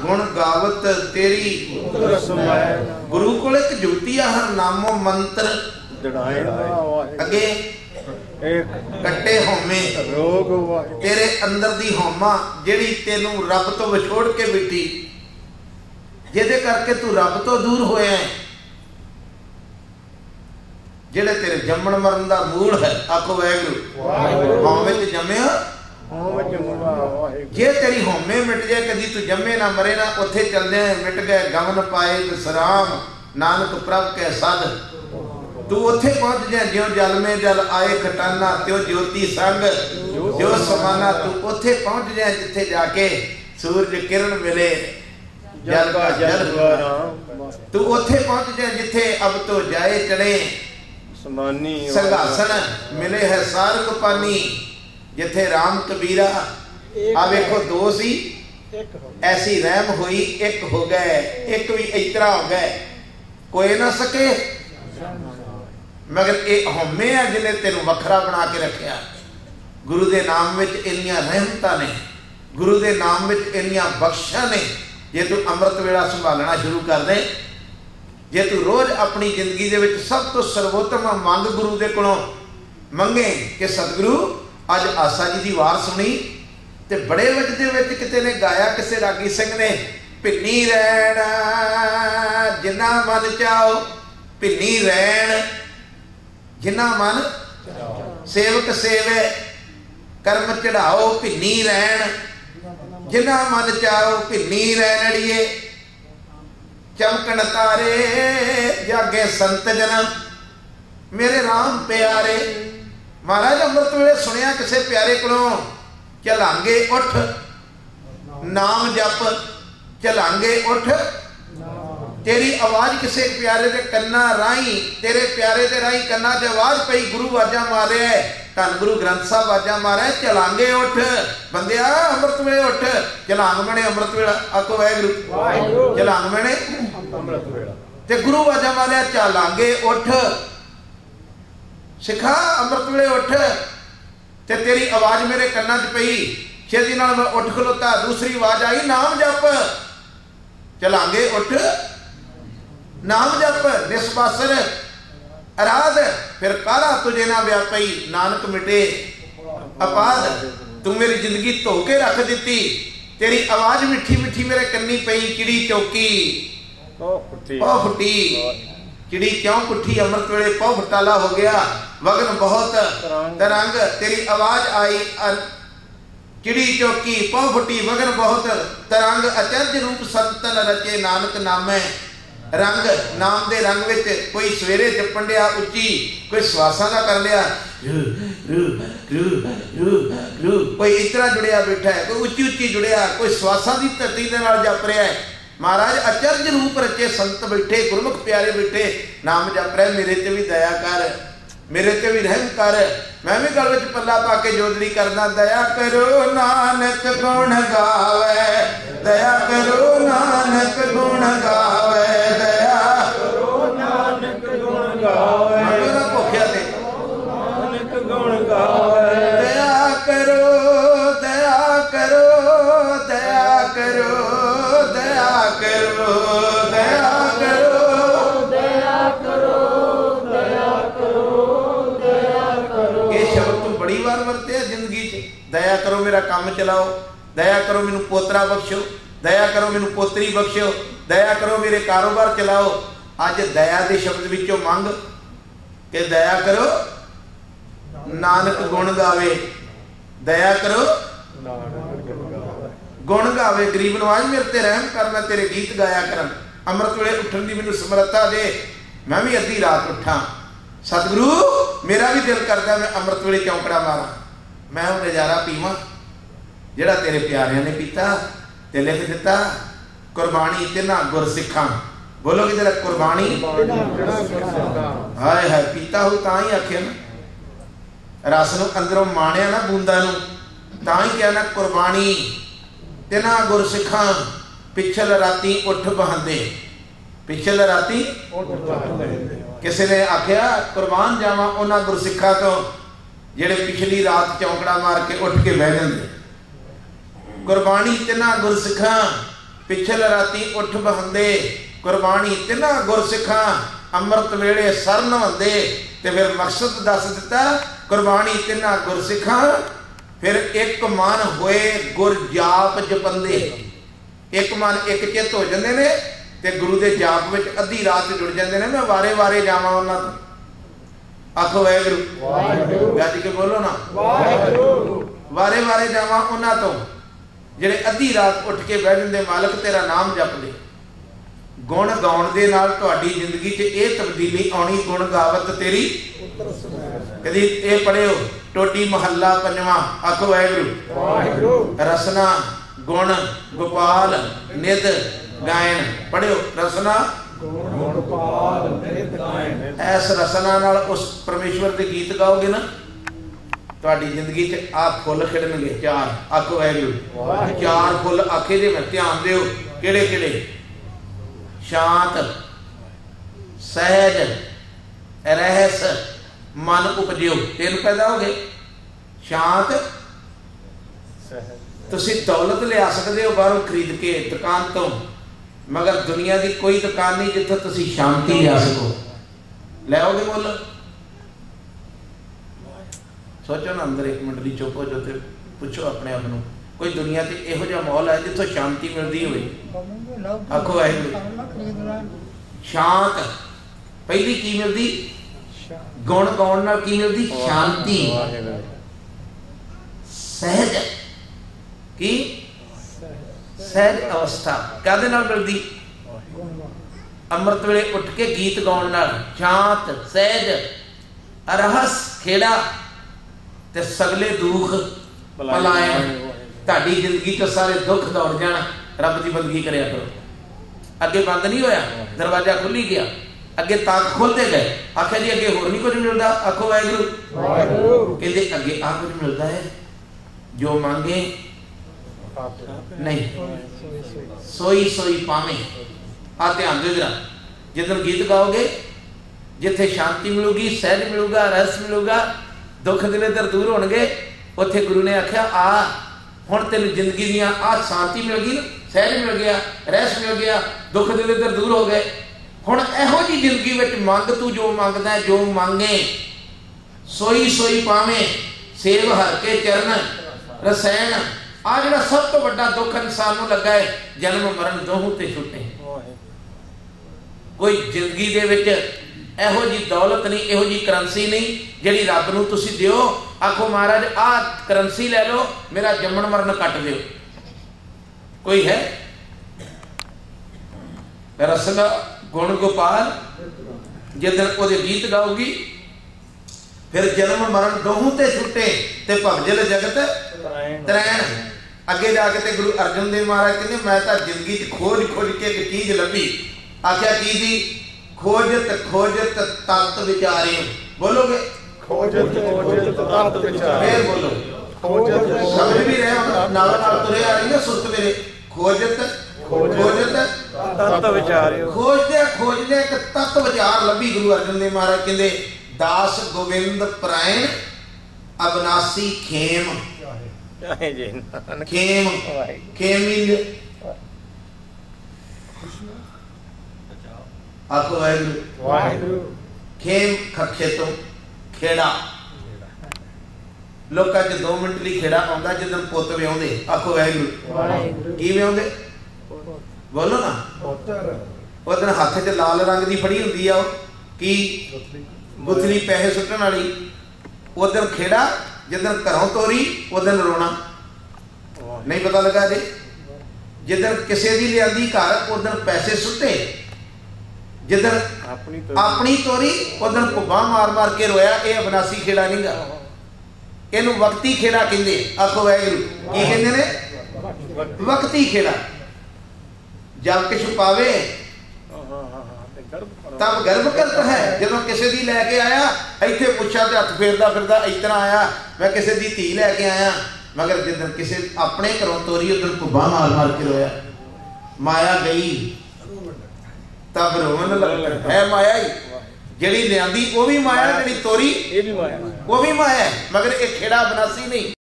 गुण गावत तेरी गुरु को एक जुगती हर नामो मंत्र अगे कट्टे होमे तेरे अंदर दी होमा जेड़ी तेनू रब तो विछोड़ के बिठी जिहदे करके तू रब तो दूर होया है जेड़े तेरे जम्मण मरण दा मूल है आखो वाहिगुरू होमे च जम्मिया जे तेरी होमे मिट जाए कदी तू जम्मे ना मरे ना उथे चलदे मिट गए गमन पाए विश्राम नानक प्रभ के सद तू उथे पहुंच जाए ज्यों जल में जल आए खटाना त्यो ज्योति संग जो समाना तू उथे पहुंच जाए जिथे जाके सूरज किरण मिले जल का जल तू उथे पहुंच जाए जिथे अब तो जाए चढ़े संघासन मिले है सारंग पानी जिथे राम कबीरा आ देखो दो सी ऐसी रहम हुई एक हो गए एक भी इतरा हो गए कोई ना सके मगर एक होमे है जिन्हें तेन वखरा बना के रखा गुरु के नाम में इन्नियां रहमतां ने गुरु के नाम में इन्नियां बख्शा ने जे तू अमृत वेला संभालना शुरू कर दे जे तू रोज अपनी जिंदगी दे विच सब तो सर्वोत्तम मंग गुरु दे कोलों मंगे कि सतगुरु अज आसा जी की वार सुनी ते बड़े वजदे विच किते ने गाया किसे रागी सिंह ने भिन्नी रैण जिन्ना मन चाओ भिन्नी रैण जिन्ना मन सेवक सेवे कर्म चढ़ाओ भिन्नी रैण जिन्ना मन चाओ भिन्नी रैणड़िए चमकन तारे जागे संत जन मेरे राम प्यारे महाराज अमृत वेले सुनिया किसे प्यारे कोलों चलांगे उठ नाम जप चलांगे उठ तेरी आवाज किसे प्यारे दे कन्ना राही तेरे प्यारे दे राही कन्ना च आवाज पई गुरु आवाजा मारे धन गुरु ग्रंथ साहब आवाजा मारे चलांगे उठ बंदिया अमृत वेले उठ चलांग बने अमृत वेला आखो वाहिगुरू चलांग बने अमृत वेला ते गुरु आवाजा मारे चलांगे उठ सिखा अमृत वेले उठ ते तेरी आवाज मेरे कन्ना च पई छेती नाल मैं उठ खलोता दूसरी आवाज आई नाम जप चलांगे उठ नाम जप निस्पासर आराध फिर काला तुझे ना व्यापई नानक मिटे अपाद तू मेरी जिंदगी धो के रख दी तेरी आवाज मिठी मिठी मेरे कन्नी पई चिड़ी चौकी पौ फुटी चिड़ी क्यों पुठी अमृत वेले पौ फटाला हो गया वगन बहुत तरंग तेरी आवाज आई चिड़ी चौकी पौ फुटी वगन बहुत तरंग अचरज रूप संतन रचे नानक नामे रंग नाम दे रंग विच कोई सवेरे जपण दिया उच्ची कोई श्वासां दा कर लिया कोई इतना जुड़िया बैठा है कोई उच्ची उच्ची जुड़िया कोई श्वासां दी धरती दे नाल जप रहा है महाराज अचरज रूप रचे संत बैठे गुरमुख प्यारे बैठे नाम जप रहे मेरे ते भी दया कर मेरे ते भी रहम कर मैं भी गल विच पल्ला पा के जोदड़ी करना दया करो नानक गुण गावे दया करो नानक गुण गावे दया करो नानक गुण गावे मेरा भुखिया ते नानक गुण गावे दया करो दया करो दया करो दया करो दया करो दया करो दया करो दया करो ये शब्द तो बड़ी बार वरते जिंदगी च दया करो मेरा काम चलाओ दया करो मैनू पोतरा बख्शो दया करो मैनू पोतरी बख्शो दया करो मेरे कारोबार चलाओ अज दया के शब्द विचों मंग के दया करो नानक गुण गावे दया करो गुण गावे गरीब नवाज मेरे ते रहम कर मैं तेरे गीत गाया करन अमृत वेले उठन दी मैनू समर्था दे मैं भी अद्धी रात उठा सतगुरु मेरा भी दिल करता मैं अमृत वेले चौंकड़ा मारा मैं हूं नजारा पीवा जेड़ा तेरे प्यारिਆਂ ने पीता ते लिख दिता कुर्बानी तिन्हां गुरसिखां बोलो कि जरा कुर्बानी हाय हाय पीता हो तां ही आखे ना रस नूं अंदरों माणिया ना बूंदा नूं तां ही कहना कुर्बानी तिन्हां गुरसिखां पिछल राती उठ बहांदे पिछल राती किसी ने आख्या कुर्बान जावा उन्हां गुरसिखां तो जेड़े पिछली रात चौंकड़ा मार के उठ के बह जांदे कुर्बानी तिन्हां गुरसिखां पिछल राती उठ बहंदे कुरबानी तिना गुरसिखां अमृत वेले सर नवंदे। ते फिर मकसद दस दिता कुरबानी तिना गुरसिखां फिर एक मन होए गुर जाप जपंदे। एक मन एक चित हो जाते ने ते गुरु के जाप में अद्धी रात जुड़ जाते हैं। मैं वारे वारे जावां उन्हां तों, आखो वाहिगुरू गज के बोलो ना, वारे वारे जावां उन्हां तों जिहड़े अद्धी रात उठ के बह जांदे मालक तेरा नाम जपदे। गुण गाउण दे नाल तुहाडी जिंदगी च ये तब्दीली आउणी। गुण गावत तेरी कदी ये पढ़ियो टोटी महला पंजवां, आखो वाहिगुरू रसना गुण गोपाल निध गायन। पढ़ियो रसना ऐस रसना नाल उस परमेश्वर के गीत गाओगे ना तुहाडी जिंदगी च आ फुल खिड़नगे। चार, आखो वाहिगुरू चार फुल आखे जे। मैं ध्यान दिओ किहड़े किहड़े? शांत सहज रहस मन उपजियो। तीन पैदा हो गए। शांत तुसी दौलत लिया सकते हो बाहरों खरीद के दुकान तो, मगर दुनिया की कोई दुकान नहीं जिथे तुसी शांति लिया सको। लियाओगे मुल? सोचो ना, अंदर एक मिनट की चुप हो जाओ, पूछो अपने आप को कोई दुनिया से इहो जिहा माहौल है जिथों शांति मिलती हो? आखो वाहिगुरू शांत। पहली की मिलती? गुण गाउण नाल की मिलती? शांति। सहज की सहज अवस्था कहदे नाल मिलदी? अमृत वेले उठ के गीत गाउण नाल। शांत सहज रहस खेड़ा ते सगले दुख पलायन। तुहाडी जिंदगी तो सारे दुख दौड़ जाण। रब की बंदगी करया करो। अगे बंद नहीं होया, दरवाजा खुली गया, अगे ताक खोलते गए। आखिया जी अगे होर नहीं कुछ मिलता? आखो वाहिगुरू कहते अगे आ कुछ मिलता है जो मांगे नहीं सोई सोई पावे। आ ध्यान दो जरा, जिदन गीत गाओगे जिथे शांति मिलूगी, सहज मिलूगा, रहस मिलूगा, दुख दिले दर दूर होणगे। उत्थे गुरु ने आख्या आ हुण तेन जिंदगी दियां आ शांति मिल गई, सहज मिल गया, रहस मिल गया, दुख दिले दर दूर हो गए। हुण इहो जी जिंदगी विच मंग तू जो मंगदा है, जो मांगे सोई सोई पावे। सेव हर के चरण रसैन। आ जिहड़ा सब तो बड़ा दुख इंसान नूं लगा है, जन्म मरण दोहों ते छुटे। कोई जिंदगी दे विच इहो जी दौलत नहीं, इहो जी करंसी नहीं जिहड़ी रब नूं तुसीं दिओ। आखो महाराज आ करंसी लै लो, मेरा जम्मण मरण कट दिओ। कोई है? रसना गुण गोपाल जिदन ओदे गीत गाओगी फिर जन्म मरण दोहों ते छुटे ते भवजल जगत तरैन। अगे जाके ते गुरु अर्जन देव महाराज कहते मैं तो जिंदगी खोज खोज के एक चीज लभी। आख्या की थी? खोजत खोजत तत्त विचारियो। बोलोगे? खोजत खोजत तत्त विचारियो। फिर बोलो। खोजत समझ भी रहे हो? नाल नाल तुरे आ रही है सुरत मेरे। खोजत खोजत तत्त विचारियो। खोजदे खोजदे एक तत्त विचार लभी। गुरु अर्जन देव महाराज कहते दास गोविंद परायण अबनासी खेम। खेम खेमी आखो वाहिगुरू खेम खखे तो खेड़ा। लोकां च 2 मिनट लई खेड़ा आउंदा जिदन पुੱਤ विआउंदे। आखो वाहिगुरू की विआउंदे? बोलो ना। उदन हत्थ च लाल रंग दी फड़ी हुंदी आ की गुथली पैसे सुट्टण वाली। उदन खेड़ा जिदन घरों तोरी उदन रोना। नहीं पता लगा जी? जिदन किसी दी लियांदी घर उदन पैसे सुट्टे, जिदन अपनी तोरी उदन भुब्बा मार मार के रोया। ये अबनासी खेड़ा नहीं गा, इनू वक्ती खेड़ा कहंदे। आखो वाहिगुरू की कहंदे ने? वक्ती खेड़ा। जब किश पावे तब गर्व करता है। जदों किसी दी लैके आया इत्थे पुछा ते हत्थ फेरदा फिरदा इतना आया मैं किसी दी धी लैके आया, मगर जिदन किसी अपने घरों तोरी उदन भुब्बा मार मार के रोया। माया गई तब रोवन लगता है। माया ही जिहड़ी लियांदी वो भी माया, जिहड़ी तोरी वो भी माया, मगर एक खेड़ा अबनासी नहीं।